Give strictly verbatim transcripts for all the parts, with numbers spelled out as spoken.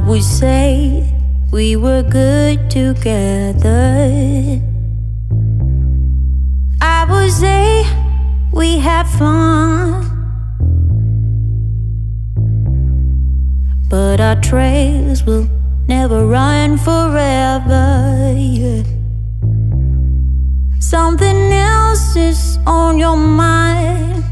would say we were good together. I would say we had fun, but our trails will never run forever, yeah. Something else is on your mind,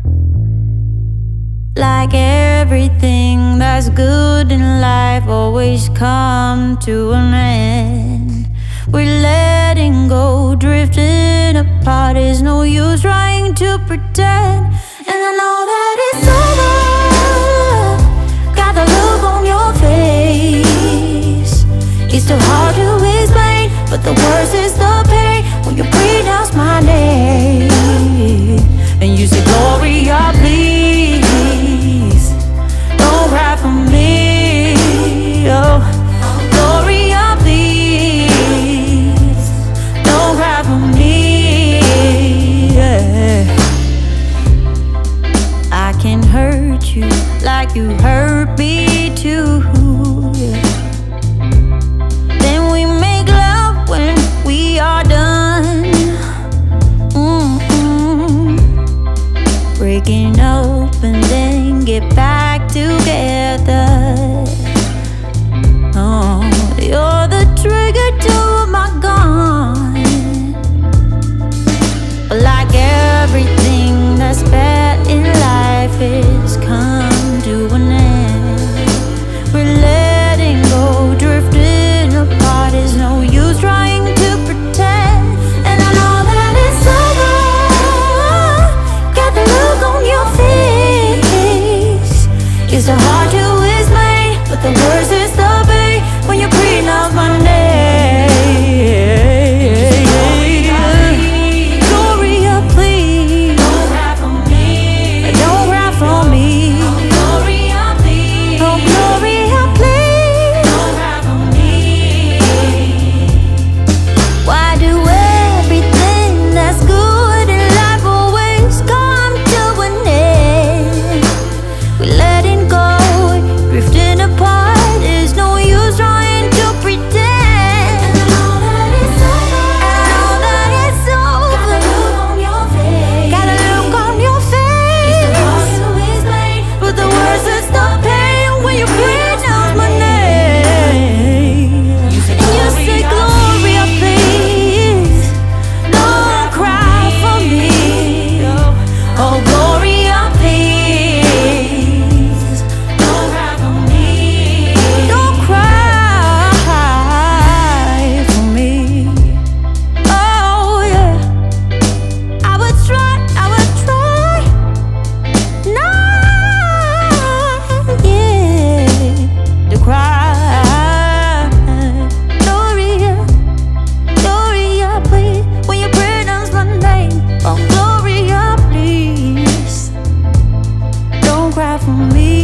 like everything that's good in life always come to an end. We're letting go, drifting apart. There's no use trying to pretend. And I know that it's over. Got the look on your face. It's too hard to explain, but the worst is the pain when you pronounce my name and you say, Gloria, please don't cry for me. Oh, Gloria, please don't cry for me. Yeah. I can hurt you like you hurt me too. Yeah. Then we make love when we are done. Mm-mm. Breaking up and then get back together. Oh, you're the trigger to my gun. But like everything that's bad in life, it's come to an end. We're letting go, drifting apart. There's no use trying to pretend. And I know that it's over. Got the look on your face. It's so hard to explain, but the worst is the pain when you pronounce my name. Gloria, please don't cry for me. Don't cry for me. Oh, Gloria, please. Oh, Gloria, please don't cry for me. Why do everything that's good in life always come to an end? We're letting go, drifting apart. There's no use trying to pretend. And I know that it's over. And I know that it's over. Got a look on your face. Got a look on your face. It's so hard to explain, but the worst is the pain when you pronounce my name. And you say, Gloria, please don't cry for me. Oh, Gloria, please don't cry for me. Don't cry for me. Oh, yeah. I would try, I would try not, yeah, to cry. Gloria, Gloria, please, when you pronounce my name. Oh, Gloria, please don't cry for me.